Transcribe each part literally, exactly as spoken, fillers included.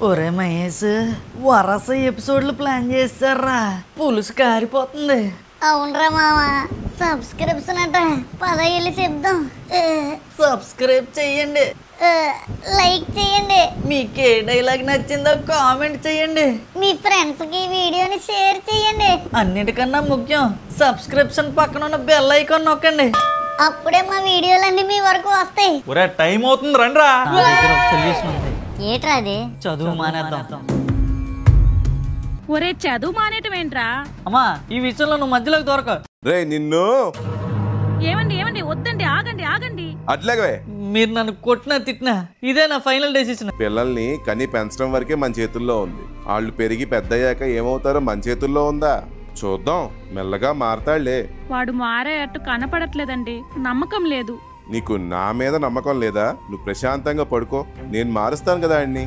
ఒరే మహేష్, వరస ఎపిసోడ్లు ప్లాన్ చేస్తారా? పులుసు కారిపోతుంది. అవునరా మామ, సబ్స్క్రిప్షన్ అంట పదహేళ్ళు చెప్దాం. సబ్స్క్రైబ్ చెయ్యండి, లైక్ చేయండి, మీకు ఏ డైలాగ్ నచ్చిందో కామెంట్ చేయండి, మీ ఫ్రెండ్స్ కి వీడియోని షేర్ చేయండి. అన్నిటికన్నా ముఖ్యం సబ్స్క్రిప్షన్ పక్కన ఉన్న బెల్ ఐకాన్ నొక్కండి. అప్పుడే మా వీడియోలన్నీ మీ వరకు వస్తాయి. ఒరే టైం అవుతుంది రండ్రా. సొల్యూషన్ ఉంది. ఏట్రా అది? చదువు మానేద్దాం. ఒరే చదువు మానేయటం ఏంట్రా? అమ్మా, ఈ విషయంలో నువ్వు మధ్యలోకి దొరక. రే నిన్ను ఏమండి ఏమండి వద్దండి, ఆగండి ఆగండి. అట్లాగే మీరు నన్ను కొట్టినా తిట్టినా ఇదే నా ఫైనల్ డెసిషన్. పిల్లల్ని కని పెంచడం వరకే మన చేతుల్లో ఉంది. వాళ్ళు పెరిగి పెద్దయ్యాక ఏమవుతారో మన చేతుల్లో ఉందా? చూద్దాం, మెల్లగా మారతాళ్లే. వాడు మారే అట్టు కనపడట్లేదండి, నమ్మకం లేదు. నీకు నా మీద నమ్మకం లేదా? నువ్వు ప్రశాంతంగా పడుకో, నేను మారుస్తాను కదా అన్ని.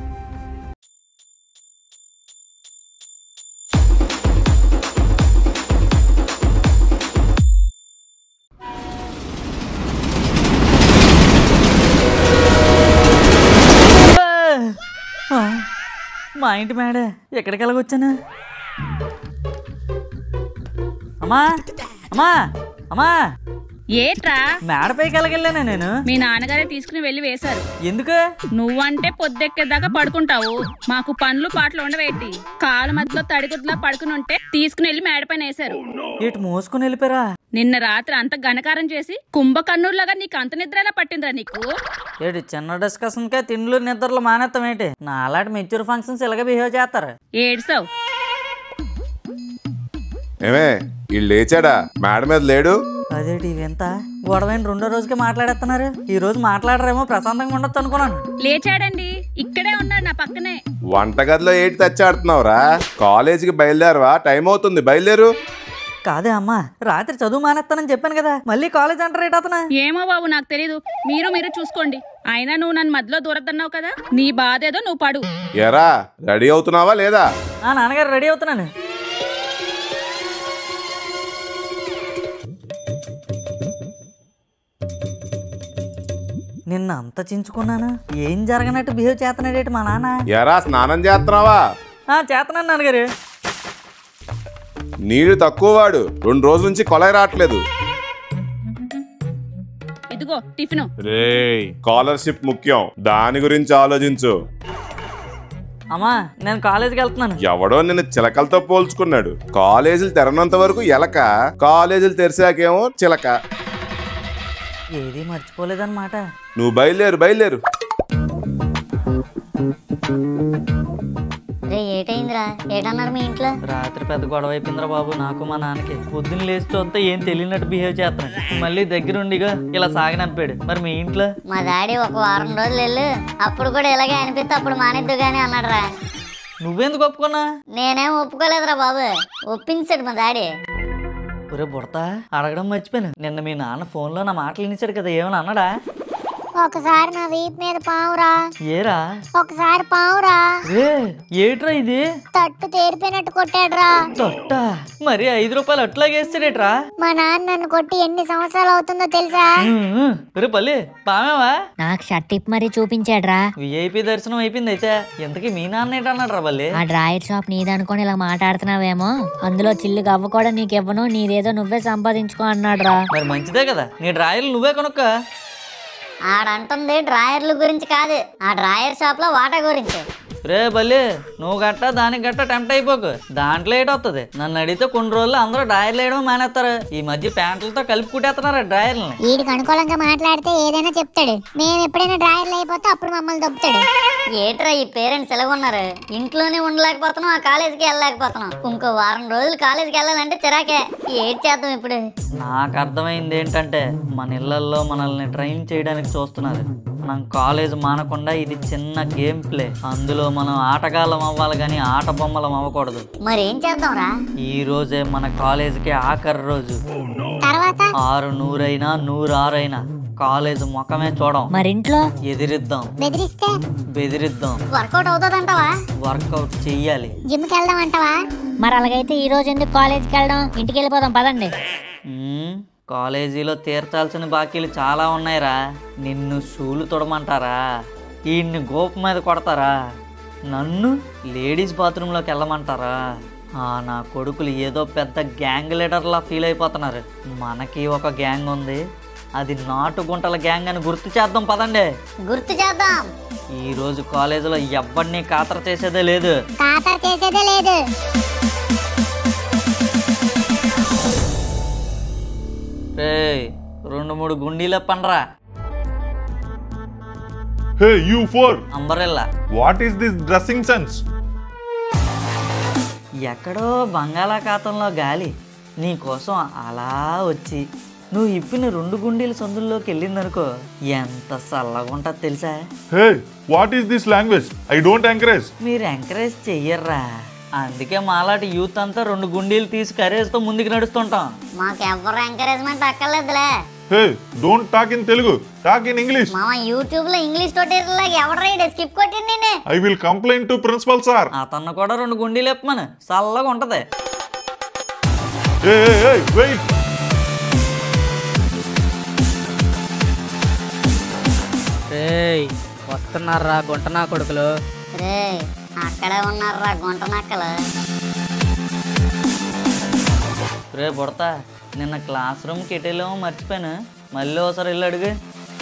మా ఇంటి మేడ ఎక్కడికి వెళ్ళగొచ్చాను? అమ్మా అమ్మా అమ్మా, ఏట్రా? మేడపైకి వెళ్ళగెళ్ళానా నేను? మీ నాన్నగారే తీసుకుని వెళ్ళి వేశారు. ఎందుకు? నువ్వంటే పొద్దెక్కేదాకా పడుకుంటావు, మాకు పనులు పాటలు ఉండవేటి. కాలు మధ్యలో తడిగుడ్లా పడుకుని ఉంటే తీసుకుని వెళ్ళి మేడపైన వేశారు. ఇటు మోసుకుని వెళ్ళిపోయారా? నిన్న రాత్రి అంత ఘనకారం చేసి కుంభకర్ణుడిలాగా నీకు అంత నిద్ర ఎలా పట్టిందిరా నీకు? ఏంటి చిన్న డిస్కషన్ కే తిండ్లు నిద్రలు మానేస్తాం ఏంటి? నా అలాంటి మెచ్యూర్ ఫంక్షన్స్ ఇలాగే బిహేవ్ చేస్తారు. ఏడ్సావు. ఏమే వీళ్ళు లేచాడా? మేడ మీద లేడు. అదేంటి ఇవెంత గొడవైన రెండో రోజుకే మాట్లాడేస్తున్నారు. ఈ రోజు మాట్లాడరేమో, ప్రశాంతంగా ఉండొచ్చు అనుకున్నాను. లేచాడండి, ఇక్కడే ఉన్నాడు నా పక్కనే. వంటగదిలో ఏంటి తెచ్చాడుతున్నావురా? కాలేజీకి బయలుదేరవా? టైం అవుతుంది, బయలుదేరు. కాదే అమ్మా, రాత్రి చదువు మానేస్తానని చెప్పాను కదా, మళ్ళీ కాలేజ్ అంటారు ఏంటి అతను? ఏమో బాబు, నాకు తెలీదు. మీరు మీరు చూసుకోండి. అయినా నువ్వు నన్ను మధ్యలో దూరద్దన్నావు కదా, నీ బాధ ఏదో నువ్వు పడు. ఎరా రెడీ అవుతున్నావా లేదా? ఆ నాన్నగారు రెడీ అవుతున్నాను. నిన్న అంత చించుకున్నాను, ఏం జరగనట్టు బిహేవ్ చేస్తున్నాడేటి మా నాన్న. ఎరా స్నానం చేస్తున్నావా? చేస్తున్నాను నాన్నగారు. నీళ్లు తక్కువ వాడు, రెండు రోజుల నుంచి కొలాయి రావట్లేదు. ఇదిగో టిఫిన్. రేయ్ స్కాలర్షిప్ ముఖ్యం, దాని గురించి ఆలోచించు. అమ్మా నేను కాలేజీకి వెళ్తున్నాను. ఎవడో నిన్ను చిలకలతో పోల్చుకున్నాడు. కాలేజీలు తెరనంత వరకు ఎలక, కాలేజీలు తెరిసాకేమో చిలక. ఏది మర్చిపోలేదన్నమాట. నువ్వు బయలుదేరు బయలుదేరు. రే ఏటైందిరా? ఏటన్నారు మీ ఇంట్లో? రాత్రి పెద్ద గొడవ అయిపోయిందిరా బాబు నాకు మా నాన్నకి. పొద్దున్న లేచి చూస్తే ఏం తెలియనట్టు బిహేవ్ చేస్తున్నాడు. మళ్ళీ దగ్గరుండిగా ఇలా సాగనంపాడు. మరి మీ ఇంట్లో? మా డాడీ ఒక వారం రోజులు వెళ్ళు, అప్పుడు కూడా ఇలాగే అనిపిస్తే అప్పుడు మానేద్దు గానీ అన్నాడు రా. నువ్వెందుకు ఒప్పుకున్నా? నేనేం ఒప్పుకోలేదురా బాబు, ఒప్పించాడు మా డాడీ. ఒరే బుడతా, అడగడం మర్చిపోయాను. నిన్న మీ నాన్న ఫోన్ లో నా మాటలు వినిచాడు కదా, ఏమని అన్నాడా? ఒకసారి నా వీపు మీద పావురా. ఏరా? ఒకసారి పావురా. ఏట్రా ఇది? తట్టు తేరిపోయినట్టు కొట్టాడురా. తొట్ట? మరి ఐదు రూపాయలు అట్లాగేస్తాడేట్రా? మా నాన్న నన్ను కొట్టి ఎన్ని సంవత్సరాలు అవుతుందో తెలుసా? ఒరే పల్లి బామేవా? నాకు షర్ట్ ఇప్పి మరీ చూపించాడురా. విఐపి దర్శనం అయిపోయింది అయితే. ఇంతకీ మీ నాన్న ఏంటన్నాడు రా పల్లి? ఆ డ్రాయర్ షాప్ నీదనుకొని ఇలా మాట్లాడుతున్నావేమో, అందులో చిల్లు గవ్వ కూడా నీకివ్వను, నీదేదో నువ్వే సంపాదించుకో అన్నాడు రా. మరి మంచిదే కదా, నీ డ్రాయర్లు నువ్వే కొనుక్క. ఆడంటుంది డ్రాయర్ల గురించి కాదు, ఆ డ్రాయర్ షాప్ లో వాటా గురించి. రే బల్లి, నువ్వు గట్ట దానికి గట్ట టెంప్ట్ అయిపోకు. దాంట్లో ఏటి వస్తుంది? నన్ను అడిగితే కొన్ని రోజులు అందరూ డ్రాయర్లు వేయడం మానేస్తారు. ఈ మధ్య ప్యాంట్లతో కలిపి కుట్టేస్తున్నారు డ్రాయర్లని. వీడికి అనుకూలంగా మాట్లాడితే ఏదైనా చెప్తాడు. మేము ఎప్పుడైనా డ్రాయర్లు అయిపోతే అప్పుడు మమ్మల్ని దొబ్బుతాడు. ఏట్రా ఈ పేరెంట్స్ ఎలా ఉన్నారు? ఇంట్లోనే ఉండలేకపోతున్నాం, ఆ కాలేజీకి వెళ్ళలేకపోతున్నాం. ఇంకో వారం రోజులు కాలేజీకి వెళ్ళాలంటే చిరాకే. ఏడ్ చేద్దాం ఇప్పుడు? నాకు అర్థమైంది ఏంటంటే, మన ఇళ్లలో మనల్ని ట్రైన్ చేయడానికి చూస్తున్నారు. మనం కాలేజ్ మానకుండా ఇది చిన్న గేమ్ ప్లే. అందులో మనం ఆటగాళ్ళం అవ్వాలి కానీ ఆట బొమ్మలం అవ్వకూడదు. మరి ఏం చేద్దాం రా? ఈ రోజే మన కాలేజీకి ఆఖరి రోజు. తర్వాత ఆరు నూరైనా నూరు ఆరైనా కాలేజ్ ముఖమే చూడం. మరి ఇంట్లో ఎదిరిద్దాం. బెదిరిస్తే బెదిరిద్దాం. వర్కౌట్ అవుతుందంటావా? వర్కౌట్ చెయ్యాలి. జిమ్ కి వెళ్దాం అంటావా? మరి అలాగైతే ఈ రోజు ఎందుకు కాలేజీకి వెళ్దాం? ఇంటికి వెళ్ళిపోదాం పదండి. కాలేజీలో తీర్చాల్సిన బాకీలు చాలా ఉన్నాయిరా. నిన్ను షూలు తొడమంటారా? ఈయన్ని గోపు మీద కొడతారా? నన్ను లేడీస్ బాత్రూంలోకి వెళ్ళమంటారా? ఆ, నా కొడుకులు ఏదో పెద్ద గ్యాంగ్ లీడర్లా ఫీల్ అయిపోతున్నారు. మనకి ఒక గ్యాంగ్ ఉంది, అది నాటు గుంటల గ్యాంగ్ అని గుర్తు చేద్దాం పదండి. గుర్తు చేద్దాం. ఈ రోజు కాలేజీలో ఎవరిని ఖాతర చేసేదే లేదు. ఖాతర చేసేదే లేదు. రేయ్, రెండు మూడు గుండీలే పండ్రా. Hey, you four! Umbrella. What is this dressing sense? ఎక్కడో బంగాళాఖాతంలో గాలి నీకోసం అలా వచ్చి నువ్వు ఇప్పిన రెండు గుండీల సందుల్లోకి వెళ్ళిందనుకో, ఎంత చల్లగా ఉంటుంది తెలుసా? Hey, what is this language? I don't encourage. మీరు ఎంకరేజ్ చెయ్యర్రా, అందుకే మాలాంటి యూత్ అంతా రెండు గుండీలు తీసి కరేజ్తో ముందుకు నడుస్తుంటాం. మాకు ఎవరు ఎంకరేజ్మెంట్ అక్కర్లేదులే. Hey, don't talk in Telugu. Talk in English. మామ యూట్యూబ్ లో ఇంగ్లీష్ తోటేలా ఎవరు రైడ్ స్కిప్ కొట్టింది నేనే. I will complain to principal sir. అతను కూడా రెండు గుండీలు ఎప్పమని చల్లగా ఉంటది. Hey, hey, hey, wait. రేయ్, వస్తున్నారా గుంటనా కొడుకులు? రే అక్కడే ఉన్నారా గుంట నక్కలు. రే బుడతా, నిన్న క్లాస్ రూమ్కి ఎటెళ్ళామో మర్చిపోయాను, మళ్ళీ ఒకసారి వెళ్ళి అడుగు.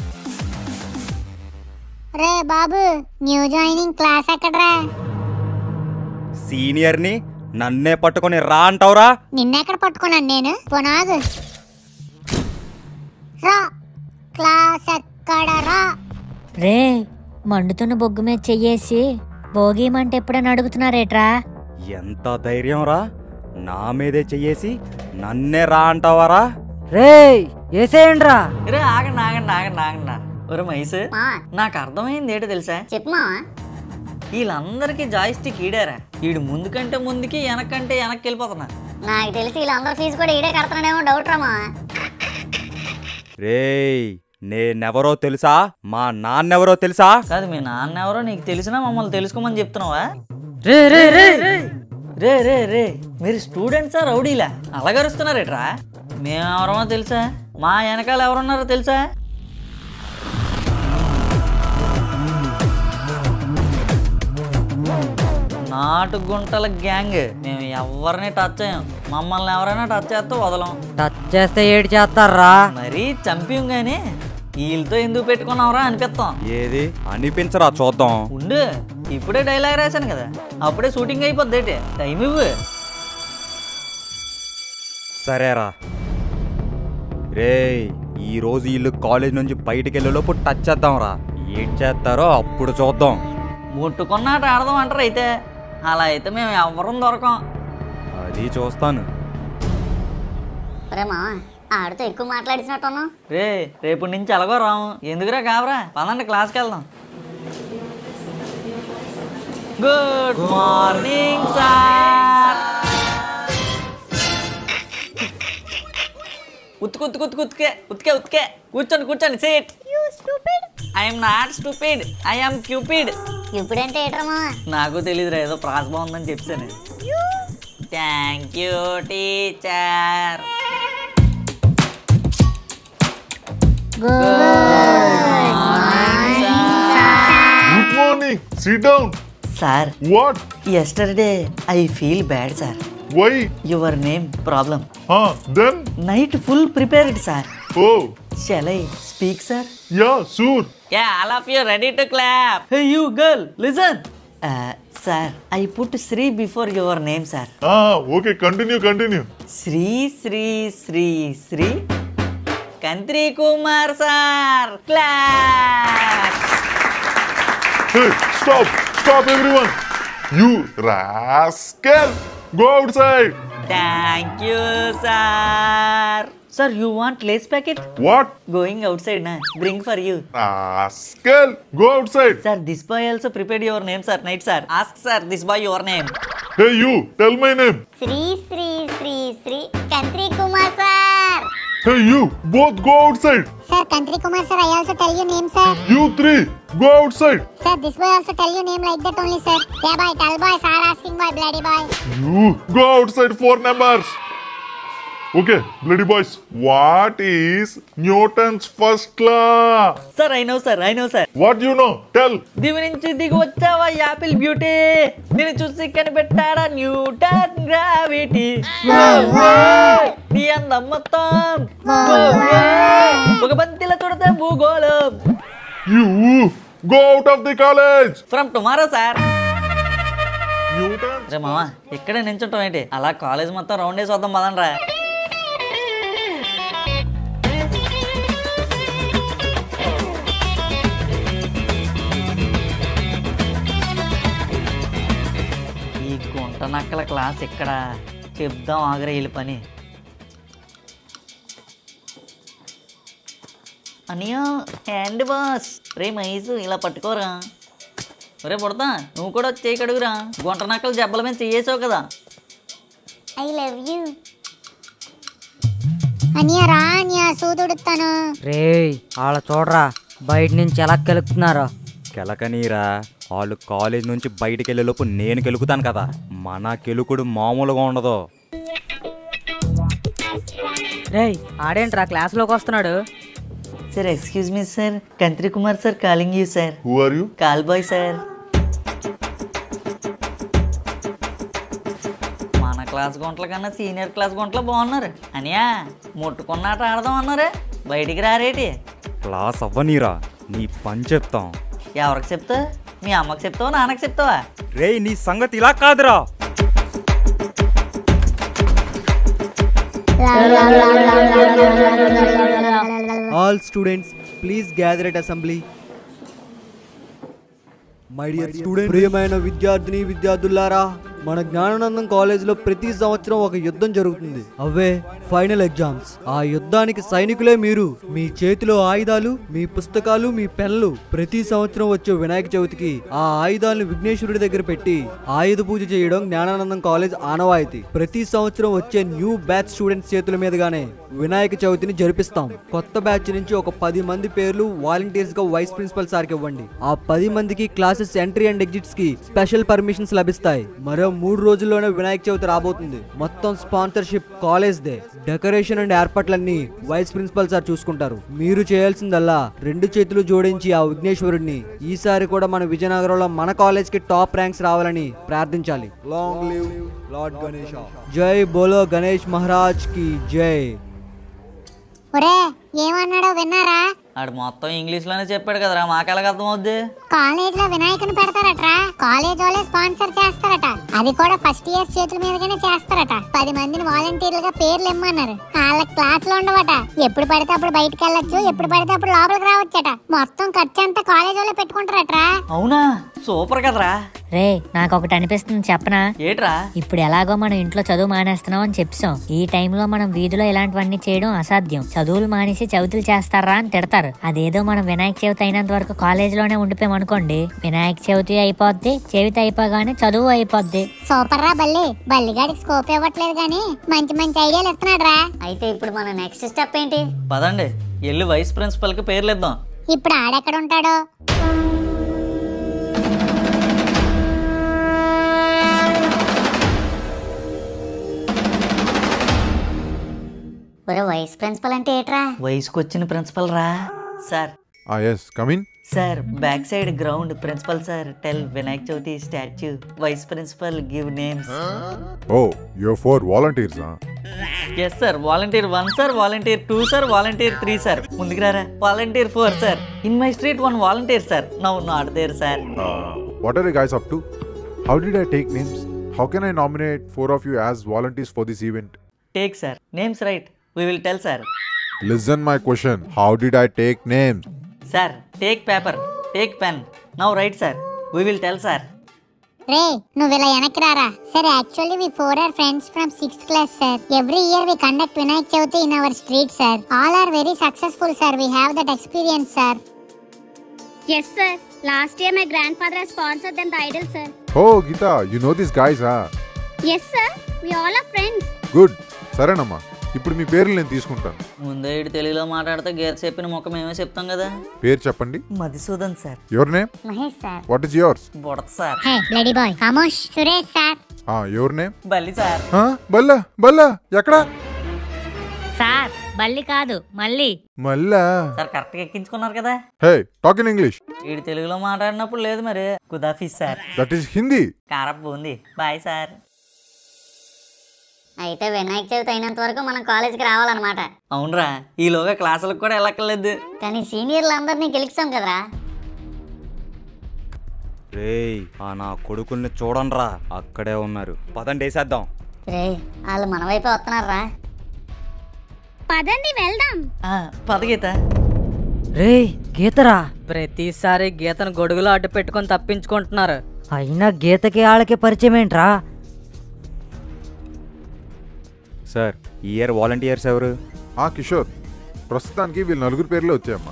రే బాబు, న్యూ జాయినింగ్ క్లాస్ ఎక్కడరా? సీనియర్ని నన్నే పట్టుకొని రా అంటావురా? నిన్నెక్కడ పట్టుకున్నాను నేను? పునాదు రా. క్లాస్ ఎక్కడ రా? రే, మండుతున్న బొగ్గు మీద చెయ్యేసి భోగిమంటే ఎప్పుడని అడుగుతున్నారేట్రా? ఎంత ధైర్యం రా, నా మీదే చెయ్యేసి నన్నే రా అంటావారా? రే ఏసేయండ్రా. రే ఆగండి ఆగండి ఆగండి ఆగండి. ఒరే మైసు, మా నాకు అర్థమైంది ఏంటో తెలుసా? చెప్పు మావా. వీళ్ళందరికీ జాయిస్టిక్ ఈడారా, వీడు ముందు కంటే ముందుకి వెనకంటే వెనక్కి వెళ్ళిపోతున్నా. నాకు తెలిసి వీళ్ళందరూ ఫీజు కూడా ఈడే కడతాడేమో డౌట్ రా మావా. రేయ్, నేనెవరో తెలుసా? మా నాన్నెవరో తెలుసా? కాదు, మీ నాన్న ఎవరో నీకు తెలిసినా మమ్మల్ని తెలుసుకోమని చెప్తున్నావా? రే రే రే రే రే రే మీరు స్టూడెంట్సా రౌడీలా అలాగరుస్తున్నారేట్రా? మేమెవరమో తెలుసా? మా వెనకాల ఎవరున్నారో తెలుసా? నాటు గుంటల గ్యాంగ్. మేము ఎవరిని టచ్ అయ్యాం, మమ్మల్ని ఎవరైనా టచ్ చేస్తే వదలం. టచ్ చేస్తే ఏడు చేస్తారా? మరీ చంపిం గానీ వీళ్ళతో ఎందుకు పెట్టుకున్నావురా అనిపిస్తాం. ఏది అనిపించరా చూద్దాం. ఉండు, ఇప్పుడే డైలాగ్ రాశాను కదా, అప్పుడే షూటింగ్ అయిపోద్ది. ఏంటి టైం ఇవ్వు. సరేరా. రేయ్, ఈ రోజు వీళ్ళు కాలేజ్ నుంచి బయటికి వెళ్ళేలోపు టచ్ చేద్దాంరా. ఏం చేస్తారో అప్పుడు చూద్దాం. ముట్టుకున్నాట ఆడదాం అంటారు అయితే. అలా అయితే మేము ఎవరం దొరకం. అది చూస్తాను. రే మావా, ఆడితో ఎక్కువ మాట్లాడిసినట్టున్నా. రే రేపు నుంచి ఎలాగో రాము, ఎందుకురా కాబరా, పదండి క్లాస్కి వెళ్దాం. Good morning sir. ఉత్తుకు ఉత్తుకు ఉత్తుకు ఉత్తుకే ఉత్తుకే ఉత్తుకే కూర్చోండి కూర్చోండి. Seat. I'm not stupid, I'm cupid. ఇప్పుడు అంటే ఏట్రా మావా? నాకు తెలియదురా, ఏదో ప్రాస్ బాగుందని చెప్పాను. Thank you teacher. Good morning. Sit down. Sir, What? yesterday I feel bad sir. Why? Your name problem. Huh? Then? Night full prepared sir. Oh, Shall I speak sir? yeah, sure. Yeah, all of you ready to clap. Hey you girl, listen. Uh, sir, I put Sri before your name sir. Ah, okay. Continue, continue. Sri Sri Sri Sri Kantri Kumar sir. Clap. Hey, stop, stop, everyone. You rascal. Go outside. Thank you sir. Sir, you want lace packet? What? Going outside na. Bring for you. Rascal. Go outside. Sir, this boy also prepared your name sir. Night sir. Ask sir, this boy your name. Hey, you. Tell my name. Sri Sri Sri Sri Kantri Kumar sir. Hey, you. Both go outside. Sir Kantri Kumar sir, I also tell you name sir. You three. Go outside. Sir this boy also tell you name like that only sir. Yeah boy, tell boy, sir asking boy, bloody boy. You. Go outside. Four numbers. Okay, bloody boys, what is Newton's first law? Sir I know sir I know sir. What do you know? Tell. దివి నుంచి దిగి వచ్చావా Apple beauty, నేను చూసి కనిపెట్టాడా Newton gravity. నీ అందం మొత్తం ఒక బంతిలో చుడితే భూగోళం. You go out of the college. From tomorrow sir. Newton. రే మామ ఇక్కడే నించుంటాం ఏంటి, అలా కాలేజ్ మొత్తం రౌండ్ వేసి వద్దాం పదండ్రా. ఈ గుంట నక్కల క్లాస్ ఇక్కడ చెప్దాం ఆగ్రా వీళ్ళ పని. అనియా హ్యాండ్ బాస్. రే మహేష్ ఇలా పట్టుకోరా. రే పుడతా నువ్వు కూడా వచ్చి చేయి కడుగురా, గుంట నక్కలు జబ్బల మీద చేసావు కదా. ఐ లవ్ యూ అనియా. రా అనియా సూదుడుతాను. రే వాళ్ళ చూడరా బయట నుంచి ఎలా కెలుకుతున్నారో. కెలకనీరా, వాళ్ళు కాలేజ్ నుంచి బయటికి వెళ్ళేలోపు నేను కెలుకుతాను కదా. మన కెలుకుడు మామూలుగా ఉండదు. రే ఆడేంట్రా క్లాస్లోకి వస్తున్నాడు. Sir excuse me sir, Kantri Kumar sir calling you sir. Who are you? Call boy sir. మన క్లాస్ గుంటల కన్నా సీనియర్ క్లాస్ గుంటలు బాగున్నారు. అనియా ముట్టుకున్నాట ఆడదాం అన్నారే, బయటికి రారేటి. క్లాస్ అవ్వనీరా, నీ పని చెప్తాం. ఎవరికి చెప్తా? మీ అమ్మకి చెప్తావా నాన్నకి చెప్తావా? రే నీ సంగతి ఇలా కాదురా. All students, please gather at assembly. My dear students, ప్రియమైన విద్యార్థిని విద్యార్థులారా, మన జ్ఞానానందం కాలేజీలో ప్రతి సంవత్సరం ఒక యుద్ధం జరుగుతుంది. అవే ఫైనల్ ఎగ్జామ్స్. ఆ యుద్ధానికి సైనికులే మీరు. మీ చేతిలో ఆయుధాలు, మీ పుస్తకాలు, మీ పెన్నులు. ప్రతి సంవత్సరం వచ్చే వినాయక చవితికి ఆ ఆయుధాలను విఘ్నేశ్వరుడి దగ్గర పెట్టి ఆయుధ పూజ చేయడం జ్ఞానానందం కాలేజ్ ఆనవాయితీ. ప్రతి సంవత్సరం వచ్చే న్యూ బ్యాచ్ స్టూడెంట్స్ చేతుల మీదుగానే వినాయక చవితిని జరిపిస్తాం. కొత్త బ్యాచ్ నుంచి ఒక పది మంది పేర్లు వాలంటీర్స్ గా వైస్ ప్రిన్సిపల్ సార్కి ఇవ్వండి. ఆ పది మందికి క్లాసెస్ ఎంట్రీ అండ్ ఎగ్జిట్స్ కి స్పెషల్ పర్మిషన్స్ లభిస్తాయి. మరో మూడు రోజుల్లోనే వినాయక చవితి రాబోతుంది. మొత్తం స్పాన్సర్షిప్ కాలేజ్ దే. డెకరేషన్ అండ్ ఏర్పాట్లన్నీ వైస్ ప్రిన్సిపల్ సార్ చూసుకుంటారు. మీరు చేయాల్సిందల్లా రెండు చేతులు జోడించి ఆ విఘ్నేశ్వరుడిని ఈసారి కూడా మన విజయనగరంలో మన కాలేజ్ కి టాప్ ర్యాంక్స్ రావాలని ప్రార్థించాలి. Long live lord Ganesh. జై బోలో గణేష్ మహారాజ్ కి జై. ఒరే ఏమన్నాడో విన్నారా? ఆడు మొత్తం ఇంగ్లీష్ లోనే చెప్పాడు కదరా, మాకెలాగ అర్థం అవుద్ది? కాలేజ్ లో వినాయకుని పెడతారట, కాలేజ్ వాళ్ళే స్పాన్సర్ చేస్తారట. అది కూడా ఫస్ట్ ఇయర్ చేతుల మీదగానే చేస్తారట. పది మందిని వాలంటీర్లుగా పేర్లు ఇమ్మన్నారు. వాళ్ళ క్లాస్ లో ఉండవట. ఎప్పుడు పడితే అప్పుడు బయటకు వెళ్ళొచ్చు, ఎప్పుడు పడితే అప్పుడు లోపలికి రావచ్చట. మొత్తం ఖర్చు అంతా కాలేజ్ వాళ్ళే పెట్టుకుంటారట. అవునా, సూపర్ కదరా. రే నాకు ఒకటి అనిపిస్తుంది చెప్పనా? ఏట్రా? ఇప్పుడు ఎలాగో మనం ఇంట్లో చదువు మానేస్తున్నాం అని చెప్పాం. ఈ టైంలో మనం వీధిలో ఇలాంటివన్నీ చేయడం అసాధ్యం. చదువులు మానేసి చవితులు చేస్తారా అని తిడతారు. అదేదో మనం వినాయక చవితి అయినంత వరకు కాలేజ్ లోనే ఉండిపోయాం అనుకోండి, వినాయక చవితి అయిపోద్ది, చవితి అయిపోగానే చదువు అయిపోద్ది. సూపర్ రా బల్లి. బల్లిగాడికి స్కోప్ ఇవ్వట్లేదు గానీ మంచి మంచి ఐడియాలు ఇస్తున్నాడు రా. అయితే ఇప్పుడు మన నెక్స్ట్ స్టెప్ ఏంటి? పదండి వెళ్ళి వైస్ ప్రిన్సిపల్ కి పేర్లు ఇద్దాం. ఇప్పుడు ఆడెక్కడ ఉంటాడో? ఒరే వైస్ ప్రిన్సిపల్ అంటే ఏట్రా? వయసుకు వచ్చిన ప్రిన్సిపల్ రా. Sir. Ah yes, come in. Sir back side ground principal sir tell Vinayaka Chavithi statue. Vice principal give names. Oh, you're for volunteers, huh? Yes sir. Volunteer one sir, volunteer two sir, volunteer three sir. ముందుకు రారా. Volunteer four sir. In my street one volunteer sir. Now not there sir. Uh, what are you guys up to? How did I take names? How can I nominate four of you as volunteers for this event? Take sir names write. We will tell sir. Listen my question. How did I take names? Sir take paper, take pen. Now write sir. We will tell sir. రే నువ్వు ఇలా వెనక్కి రారా. Sir actually we four are friends from sixth class sir. Every year we conduct Vinayaka Chavithi in our street sir. All are very successful sir. We have that experience sir. Yes sir. Last year my grandfather has sponsored them the idol sir. Oh Geeta, you know these guys, huh? Yes sir. We all are friends. Good. సరేనమ్మా, ఇప్పుడు మీ పేర్లు నేను తీసుకుంటాను. ముందే ఇటు తెలుగులో మాట్లాడితే gear చెప్పిన మొక్క మేమే చెప్తాం కదా. పేరు చెప్పండి. Madhusudan sir. Your name? Mahesh sir. What is yours? Bodatha sir. Hey bloody boy. ఖమోష్. సురేష్ సార్. ఆ యువర్ నేమ్? బల్లి సార్. బల్లా బల్లా ఎక్కడ? బల్లి కాదు మళ్ళీ. మళ్ళా సార్ కరెక్ట్గా ఎక్కించుకున్నారు కదా. Hey talk in English. వీడు తెలుగులో మాట్లాడినప్పుడు లేదు మరి. కుదాఫీస్ సార్. That is Hindi. కారప్ ఉంది. Boy sir. అయితే వినాయక చవితి అయినంత వరకు మనం కాలేజీకి రావాలన్నమాట. అవునరా, ఈలోగా క్లాసులకు కూడా వెళ్ళక్కర్లేదు. కానీ సీనియర్లు అందరినీ గెలిచాం కదరా. రేయ్ ఆ నా కొడుకుల్ని చూడండిరా, అక్కడే ఉన్నారు. పదండి వేసేద్దాం. రే వాళ్ళు మన వైపే వస్తున్నారా. పదండి వెళ్దాం. పద గీత. రే గీతరా. ప్రతిసారి గీతను గొడుగులో అడ్డు పెట్టుకొని తప్పించుకుంటున్నారు. అయినా గీతకి ఆళ్ళకి పరిచయం ఏంట్రా? సార్ ఈ ఇయర్ వాలంటీర్స్ ఎవరు? ఆ కిషోర్, ప్రస్తుతానికి వీళ్ళు నలుగురు పేర్లు వచ్చాయమ్మా.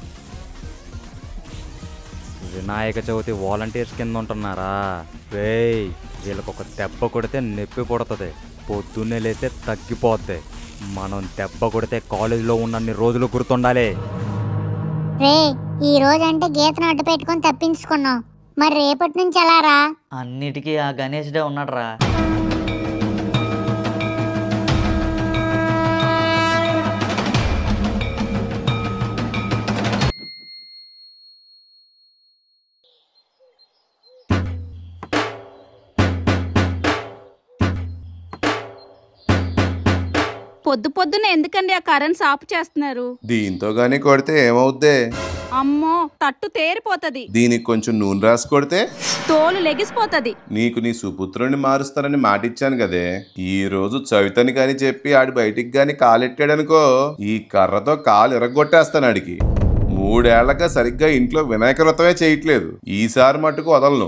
వినాయక చవితి వాలంటీర్స్ కింద ఉంటున్నారా? రేయ్ వీళ్ళకి ఒక దెబ్బ కొడితే నొప్పి పుడుతుంది, పొద్దున్నే లేస్తే తగ్గిపోద్ది. మనం దెబ్బ కొడితే కాలేజీలో ఉన్నన్ని రోజులు గుర్తుండాలి. రే ఈ రోజు అంటే గీతను అడ్డు పెట్టుకొని తప్పించుకున్నాం, మరి రేపటి నుంచి ఎలా రా? అన్నిటికీ ఆ గణేష్ డే ఉన్నాడు రా. పొద్దు పొద్దున ఎందుకండి ఆ కరెంట్ ఆఫ్ చేస్తున్నారు? దీంతో గానీ కొడితే ఏమవుద్దే? అమ్మో తట్టు తేరిపోతది. దీనికి కొంచెం నూనె రాసి కొడితే తోలు లెగిసిపోతది. నీకు నీ సుపుత్రుని మారుస్తానని మాటిచ్చాను కదే. ఈ రోజు చవితని కాని చెప్పి ఆడి బయటికి గాని కాలెట్టాడనుకో, ఈ కర్రతో కాలు ఎరగొట్టేస్తాను ఆడికి. మూడేళ్లగా సరిగ్గా ఇంట్లో వినాయక వ్రతమే చేయట్లేదు. ఈసారి మట్టుకు వదలను.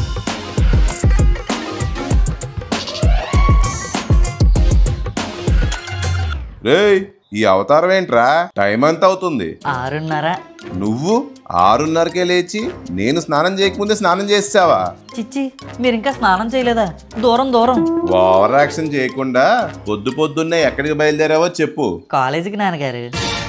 రేయ్ ఈ అవతారం ఏంట్రా? టైం ఎంత అవుతుంది? ఆరున్నర. నువ్వు ఆరున్నరకే లేచి నేను స్నానం చేయకముందే స్నానం చేసావా? చిచ్చి మీరు ఇంకా స్నానం చేయలేదా? దూరం దూరం. ఓవర్ యాక్షన్ చేయకుండా పొద్దు పొద్దున్నే ఎక్కడికి బయలుదేరావో చెప్పు. కాలేజీకి నాన్నగారు.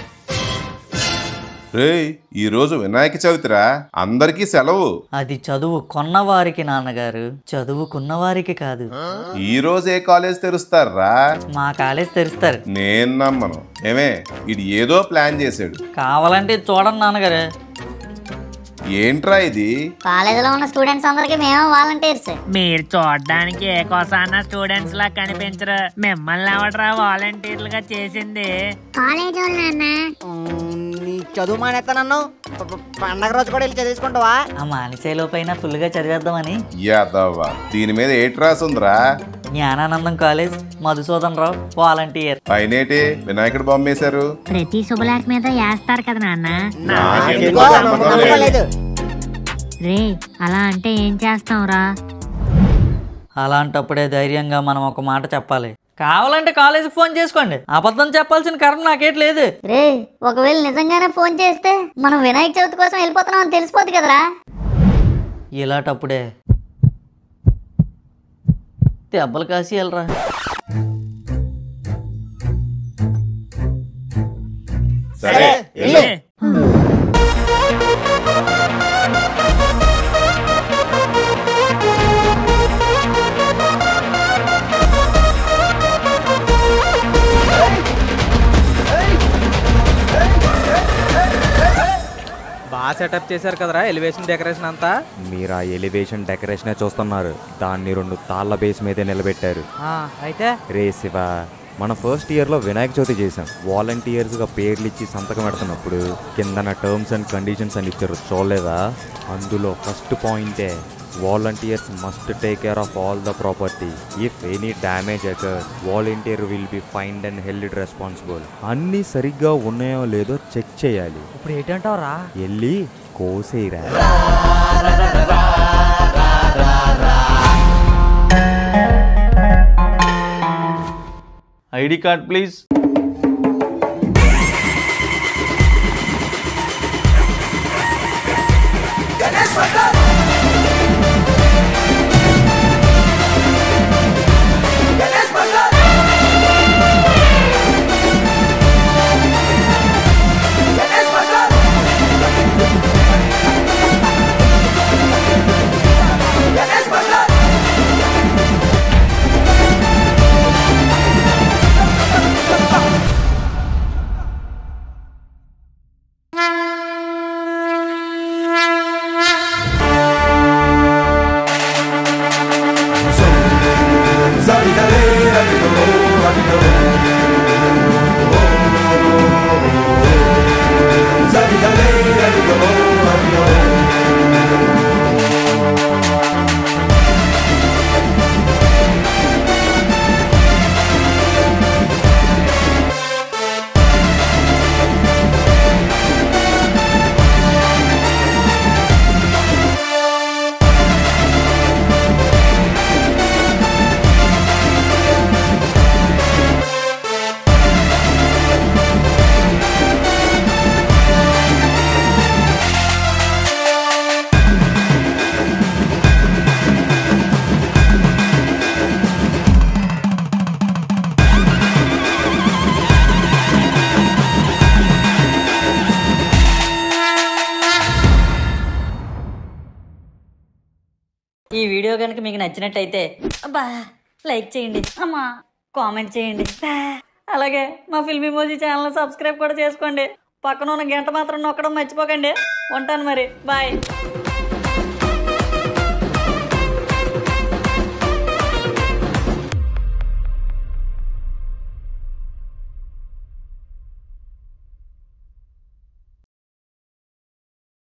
రేయ్ ఈ రోజు వినాయక చవితిరా, అందరికీ సెలవు. అది చదువు కొన్నవారికి నాన్నగారు, చదువుకున్నవారికి కాదు. ఈ రోజు ఏ కాలేజ్ తెరుస్తారా? మా కాలేజ్ తెరుస్తారు. నేను నమ్మను. ఏమే ఇది ఏదో ప్లాన్ చేశాడు. కావాలంటే చూడండి నాన్నగారు. ఏంట్రా ఇది? కాలేజీలో ఉన్న స్టూడెంట్స్ అందరికి మేము వాలంటీర్స్. మీరు చూడడానికి ఏ కోసాన స్టూడెంట్స్ లా కనిపించరు. మిమ్మల్ని ఎవడరా వాలంటీర్లుగా చేసింది? కాలేజ్ వాళ్ళు. నీ చదువు మానేస్తా నన్ను. పండగ రోజు కూడా వెళ్ళి చదివించుకుంటావా? ఆ మానిసేలో పైన ఫుల్ గా చదివేద్దామని. యాదవ్వా దీని మీద ఏట్ రాసుందిరా? Gnananandam college, Madhusudan Rao volunteer. పైనేటి వినాయకుడు బొమ్మ వేశారు. ప్రతి శుభలేఖ మీద వేస్తారు కదా నాన్న. రే అలా అంటే ఏం చేస్తాంరా? అలాంటప్పుడే ధైర్యంగా మనం ఒక మాట చెప్పాలి. కావాలంటే కాలేజీకి ఫోన్ చేసుకోండి. అబద్ధం చెప్పాల్సిన కరెంట్ నాకేట్ లేదు. రే ఒకవేళ నిజంగానే ఫోన్ చేస్తే మనం వినాయక చవితి కోసం వెళ్ళిపోతున్నాం అని తెలిసిపోద్ది కదరా. ఇలాంటప్పుడే దెబ్బలు కాసి వెళ్ళరా. సరే బాగా సెటప్ చేశారు కదరా ఎలివేషన్ డెకరేషన్ అంతా. మీరు ఆ ఎలివేషన్ డెకరేషనే చూస్తున్నారు, దాన్ని రెండు తాళ్ళ బేస్ మీదే నిలబెట్టారు. అయితే రే శివ, మన ఫస్ట్ ఇయర్లో వినాయక చవితి చేసాం. వాలంటీర్స్గా పేర్లు ఇచ్చి సంతకం పెడుతున్నప్పుడు కిందన టర్మ్స్ అండ్ కండిషన్స్ అని ఇచ్చారు, చూడలేదా? అందులో ఫస్ట్ పాయింటే volunteers must take care of all the property. If any damage occurs volunteer will be fined and held responsible. అన్నీ సరిగ్గా ఉన్నాయో లేదో చెక్ చేయాలి. ఇప్పుడు ఏంటంటావురా? వెళ్ళి కోసేరా. ID card please. ఈ వీడియో కనుక మీకు నచ్చినట్టయితే అబ్బా లైక్ చేయండి, అమ్మా కామెంట్ చేయండి, అలాగే మా ఫిల్మ్ ఇమోజీ ఛానల్ సబ్స్క్రైబ్ కూడా చేసుకోండి. పక్కన ఉన్న గంట మాత్రం నొక్కడం మర్చిపోకండి. ఉంటాను మరి, బాయ్.